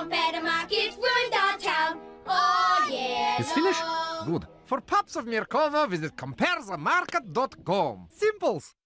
Compare the market ruined our town. Oh yeah. It's finished? Good. For pups of Mirkovo, visit comparethemarket.com. Simples.